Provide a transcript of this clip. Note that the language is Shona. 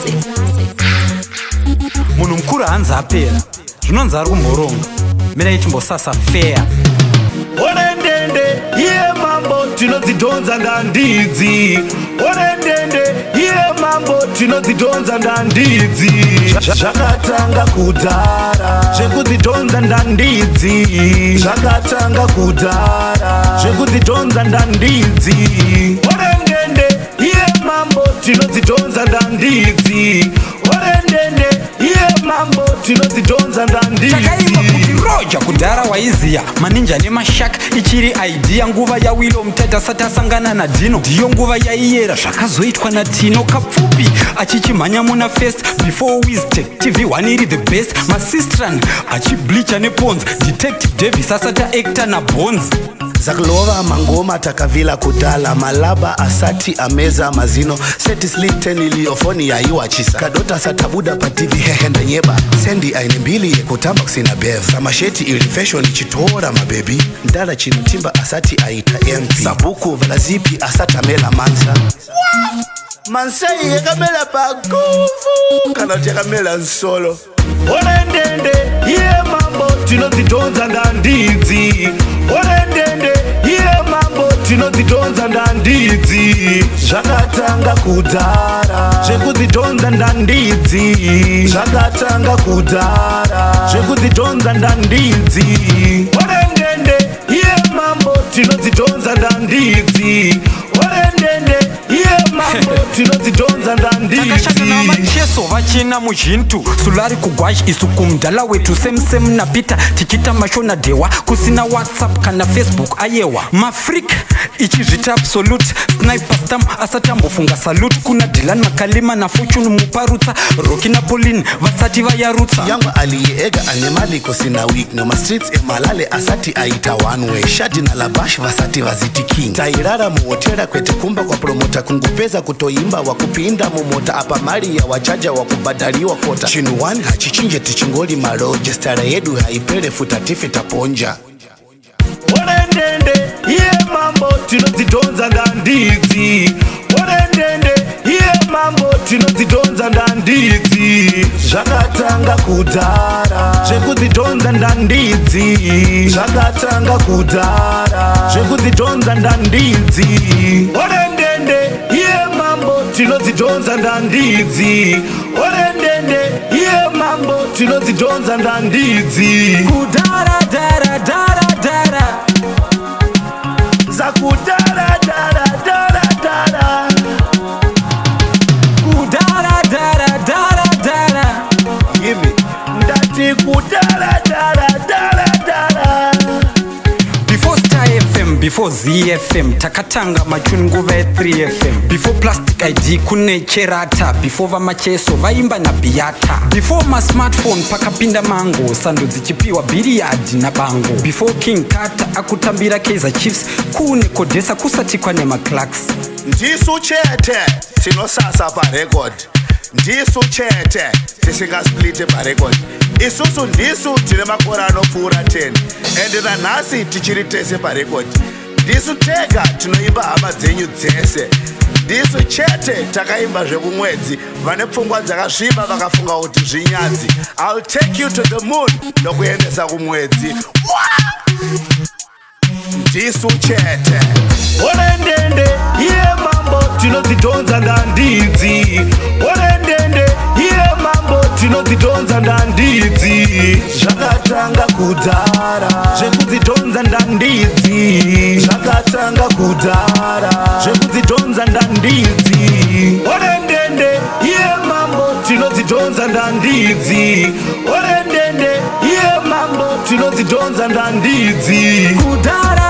Munhu mukuru hanzi apera zvinonzi ari kumhoronga mirai timbosasa fair Ndende iye mambo tinodzidhonza ndandidzi Ndende iye mambo tinodzidhonza ndandidzi Zvakatanga kudhara zvekudzidhonza ndandidzi Zvakatanga kudhara zvekudzidhonza ndandidzi Ndende iye mambo tinodzidhonza ndandidzi Ndende iye mambo tinodzidhonza ndandidzi Takaimba kuti roja kudhara waiziya maninja nemashaka ichiri idea nguva yawilo mutata asati asangana nadino ndiyo nguva yaiyera zvakazoitwa natino kapfupi achichimhanya muna first before wiztech tv1 iri the best masistran achibleacha neponzi detective davis asati aacta nabones Zakulova mangoma takavila kudala malaba asati ameza mazino seti sliten iliyofoni ya iwachisa kadota satabuda pa TV hehenda nyeba sendi aine mbili yekutamba kusina bev samasheti ili fashion ichitora mabebi ndala chino timba asati aita MP sabuku valazipi asata mela mansa Mansai yekamela pagufu kana yekamela nsolo Ndende iye mambo tinodzidhonza ndandidzi Ndende iye mambo tinodzidhonza ndandidzi Zvakatanga kudhara zvekudzidhonza ndandidzi Zvakatanga kudhara zvekudzidhonza ndandidzi Ndende iye mambo tinodzidhonza ndandidzi Ndende iye mambo tinodzidhonza ndandidzi takashanda navacheso vachina muzhintu sulari kugwashi isu kumdala wetu semsem napita tichita mashona dewa kusina whatsapp kana facebook ayewa mafrik ichizvita absolute sniper stam asati ambofunga salute kuna Dylan makalima na fortune muparutsa roki na Pauline vasati vayarutsa yangwa aliyeega anemali kusina week no streets emalale asati aita one way shadi na labash vasati vaziti king tairara muhotera kwete kumba kwa promota kungupeza kutoimba wakupinda mumota apa mari ya wachaja wakubadaliwa kota chinu one hachichinje tichingoli maroje stara yedu haipere futatifi taponja Ndende iye mambo tinodzidhonza ndandidzi Ndende iye mambo tinodzidhonza ndandidzi Zvakatanga kudhara zvekudzidhonza ndandidzi Zvakatanga kudhara zvekudzidhonza ndandidzi Ndende iye mambo tinodzidhonza ndandidzi Ndende iye mambo tinodzidhonza ndandidzi kudhara dhara dhara dhara Zakudara dara dara dara kudhara dhara dhara dhara Yimi ndati kudara dara dara dara before Star FM before ZFM takatanga machuni nguva ye3 FM before plastic ID kune cherata before vamacheso vaimba na biata before masmartphone pakapinda mango sando dzichipiwa biriadi na bango before King Kata akutambira Kaizer Chiefs kune kodesa kusatikwa nemaclarks Ndisu chete tinosasa pa record Ndisu chete tisingasplite pa record Isusu ndisu tine makora anopfuura 10 ende nanhasi tichiri tese pa record Ndisu tega tinoimba hama dzenyu dzese Ndisu chete takaimba zvekumwedzi vane pfungwa dzakasviba vakafunga kuti zvinyadzi I'll take you to the moon nokuendesa kumwedzi Ndisu chete Ndende iye mambo tinodzidhonza ndandidzi Ndende iye mambo tinodzidhonza ndandidzi Zvakatanga kudhara zvekudzidhonza ndandidzi Zvakatanga kudhara zvekudzidhonza ndandidzi Ndende iye mambo tinodzidhonza ndandidzi Ndende iye mambo tinodzidhonza ndandidzi kudhara